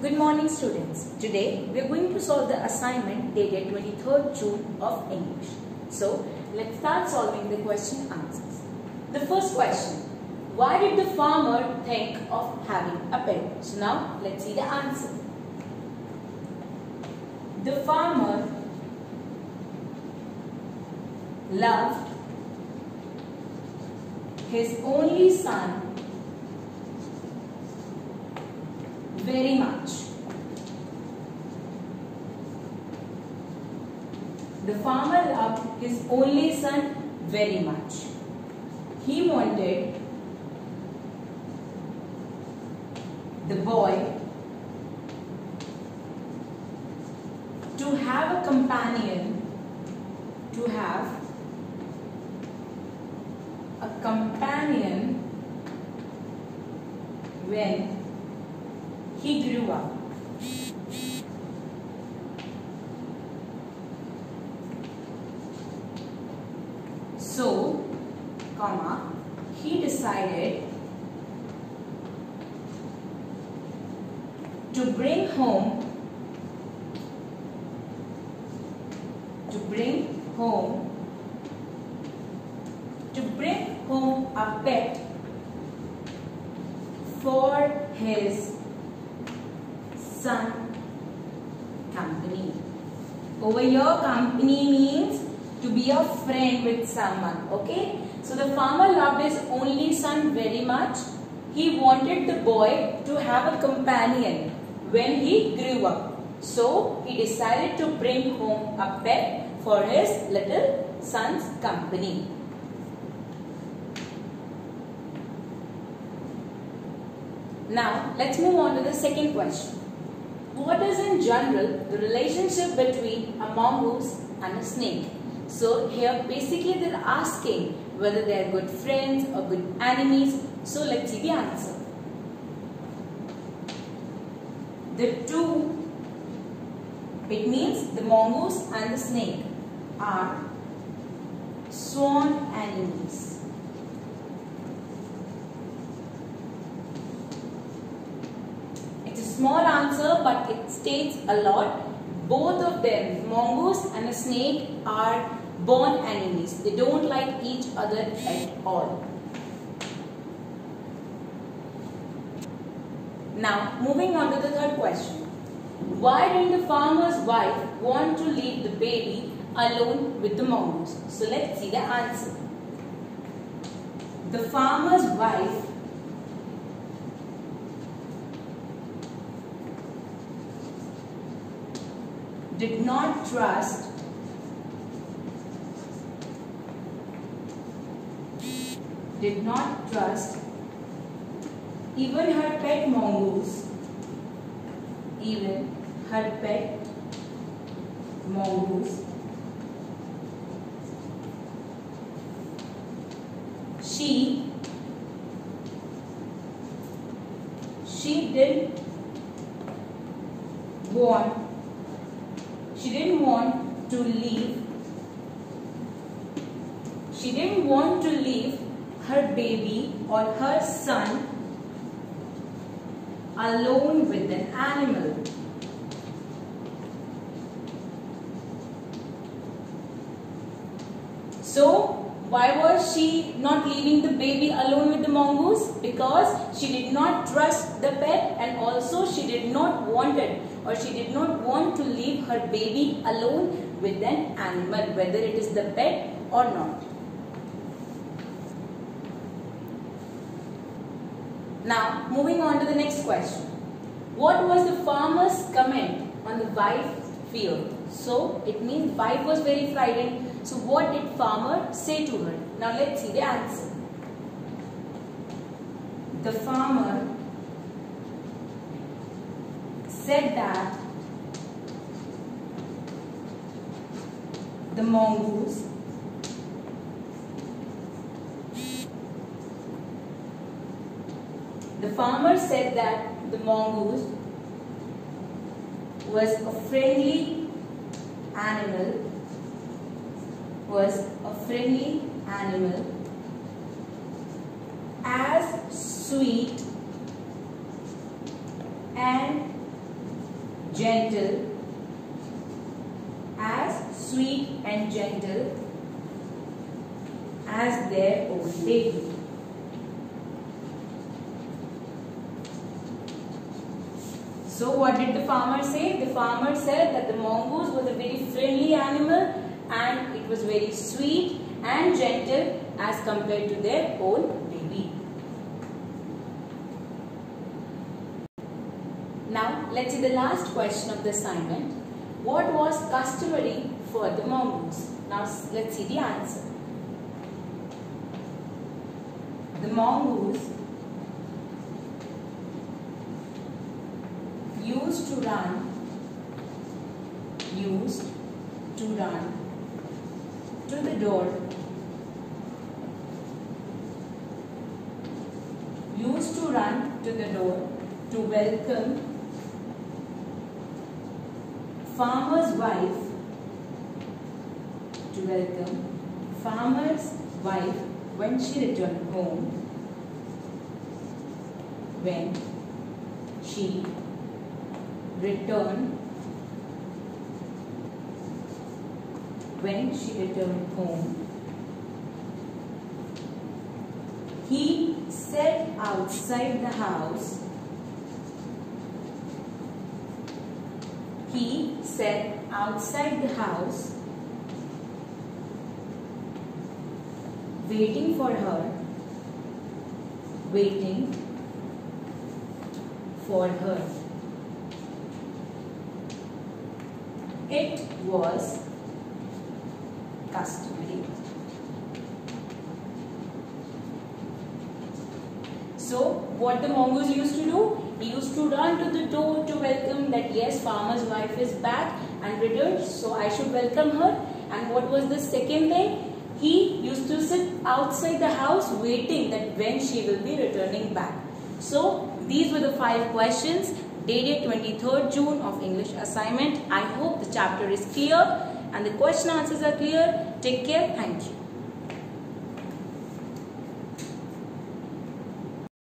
Good morning students. Today we are going to solve the assignment dated 23rd June of English. So let's start solving the question answers. The first question. Why did the farmer think of having a pet? So now let's see the answer. The farmer loved his only son very much. The farmer loved his only son very much. He wanted the boy to have a companion, when he grew up. So, he decided to bring home a pet for his son company. Over here, company means to be a friend with someone. Okay. So the farmer loved his only son very much. He wanted the boy to have a companion when he grew up. So he decided to bring home a pet for his little son's company. Now let's move on to the second question. What is in general the relationship between a mongoose and a snake? So here basically they are asking whether they are good friends or good enemies. So let's see the answer. It means the mongoose and the snake are sworn enemies. Small answer, but it states a lot. Both of them, mongoose and a snake, are born enemies. They don't like each other at all. Now, moving on to the third question. Why didn't the farmer's wife want to leave the baby alone with the mongoose? So let's see the answer. The farmer's wife did not trust even her pet mongoose. She didn't want to leave her baby or her son alone with an animal. So why was she not leaving the baby alone with the mongoose? Because she did not trust the pet, and also she did not want to leave her baby alone with an animal, whether it is the pet or not. Now, moving on to the next question. What was the farmer's comment on the wife's fear? So, it means wife was very frightened. So, what did farmer say to her? Now, let's see the answer. The farmer said that the mongoose was a friendly animal, as sweet and gentle, as sweet and gentle as their own baby. So what did the farmer say? The farmer said that the mongoose was a very friendly animal and it was very sweet and gentle as compared to their own baby. Now let's see the last question of the assignment. What was customary for the mongoose? Now let's see the answer. The mongoose used to run to the door, to welcome farmer's wife, when she returned home, he sat outside the house. Waiting for her. It was customary. So what the mongoose used to do? He used to run to the door to welcome that yes, farmer's wife is back and returned, so I should welcome her. And what was the second thing? He used to sit outside the house waiting that when she will be returning back. So these were the 5 questions dated 23rd June of English assignment. I hope the chapter is clear and the question answers are clear. Take care. Thank you.